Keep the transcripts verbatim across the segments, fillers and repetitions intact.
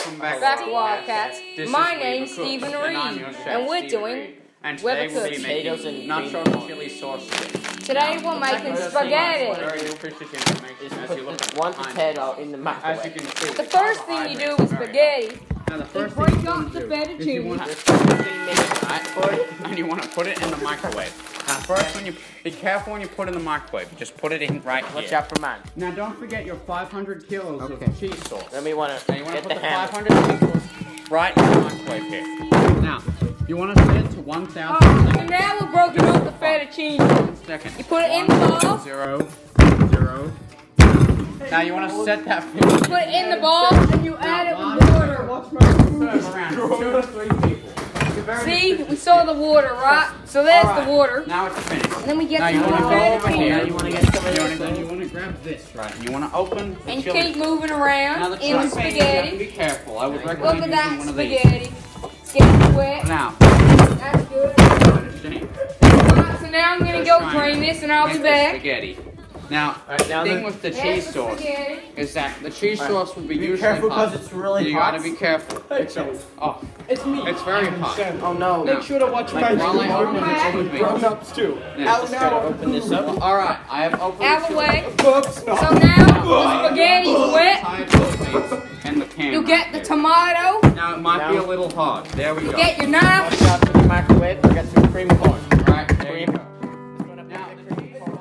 welcome back, back to Wildcats. This My is name's Cooks, Stephen and I'm Reed, your chef, and we're Stephen doing Reed. And weather today we'll be cooks. making Potatoes and nacho green chili sauce. Today we're making spaghetti. Very nutritious information as you look at one behind potato you. in the As you microwave. can see, The first thing you do with spaghetti now the is first break thing you up want the to do is you fettuccine. want to fifteen minutes, right? and you want to put it in the microwave. Now first, when you be careful when you put it in the microwave. Just put it in right Watch here. out for mine. Now don't forget your five hundred kilos Okay. of cheese sauce. Then we want Now to you want to get put the the hammer. five hundred cheese sauce right in the microwave here. Now you want to set it to one thousand Oh, so seconds. now we're broken up the fettuccine. Seconds. You put it in the bowl. Zero, zero. Now you want to set that. Put it in the bowl and you add it with water. Serve around two to three people. See, we saw the water, right? So there's Alright, the water. Now it's finished. And then we get Now you some want to go over here. Now you want to get some of You this. want to you want to grab this, right? You want to open the And chili. keep moving Now around the in chili the paste, you have to spaghetti. be careful. I would recommend Look at using that one of these. spaghetti. It's getting wet. Now, That's good. understand? Alright, so now I'm gonna go Let's try drain this and I'll Make be the back. Spaghetti. Now, Alright, the now thing the- with the There's cheese the sauce spaghetti. is that the cheese sauce will be Be usually careful hot. 'cause it's really you hot. gotta be careful. Oh, It's me. it's very hot. Oh no. Make sure to watch Like, my while I open video. it, open me. Grown ups too. Yeah. Out now. Open this up. All right, I have opened Out of the chili. way. Whoops. No. So now the spaghetti's wet. Tie chili paste and the can You right get the there. tomato. Now it might be a little hard. There we You go. get your knife. Watch out for the microwave. We got some cream corn. All right, there you Cream. go. Now, the cheese sauce.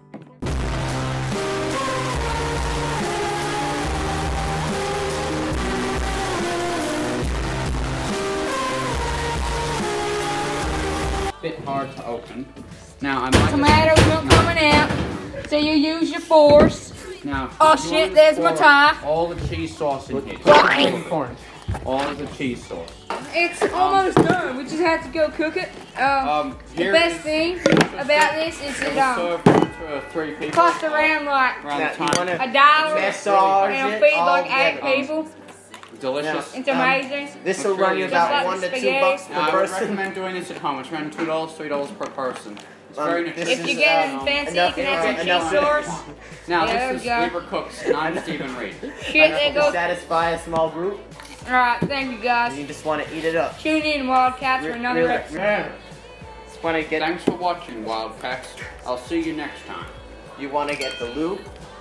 Bit hard to open. Now I might Tomatoes not coming out. So you use your force. Now. Oh, you shit, want to there's my pour tie. All the cheese sauce in here. Cream corn. All of the cheese sauce. It's almost done. We just have to go cook it. Um, Um, the here best is- thing about this is It it will um, serve to three people. cost around like Around Now, the you time. wanna- a dollar Massage and it feed all like eight together. people. Delicious. It's Um, amazing. This will run you Just like about the one to two spaghetti. bucks per Now, I would person. recommend doing this at home. It's around two dollars, three dollars per person. It's Um, very this nutritious. If you is, get um, it fancy, enough- you can have some enough- cheese sauce. Now Yeah, there this is we go. Weaver Cooks, and I'm Stephen Reed. Shit, there To goes. satisfy a small group, Alright, thank you guys. you just want to eat it up. Tune in, Wildcats, for Re- another really- episode. Just want to get. Thanks for watching, Wildcats. I'll see you next time. You want to get the loop.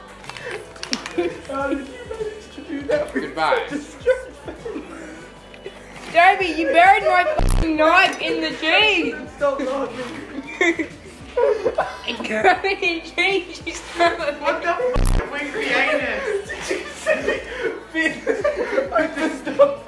Goodbye. Derby, you buried my fucking knife in the cheese. It's covered in cheese. You son of a- What the f we created? I just stopped.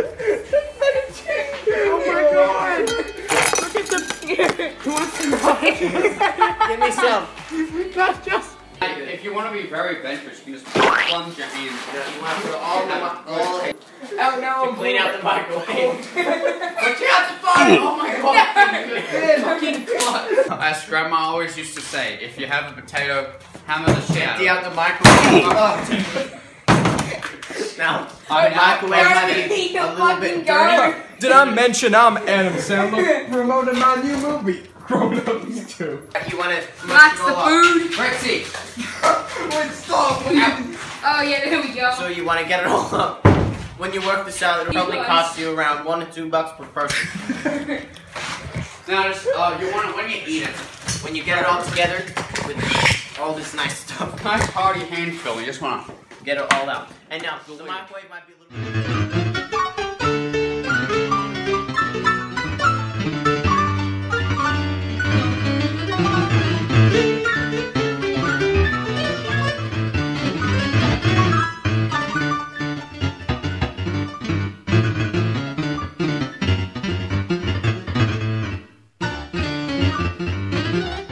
Oh my god! Look at the. Give me some. That's just. If you want to be very adventurous, you can just plunge your hands. You want to put all the all Oh no, to clean out the microwave. But you have to find. Oh my god! Fucking clutch. As Grandma always used to say, if you have a potato, hammer the shit out of Empty it. out the microwave. Now, I the microwave might be Derby, you a little fucking bit garbage. dirty. Did I mention I'm Adam Sandler promoting my new movie, Grown Ups too? You want to That's the food. Rexy. Wait, stop! Oh yeah, there we go. So you want to get it all up. When you work this out, it'll probably cost you around one to two bucks per person. Now just, uh, you want it when you eat it. When you get it all together with all this nice stuff, Nice hearty hand fill. You just want to. get it all out. And now the microwave might be a little. Now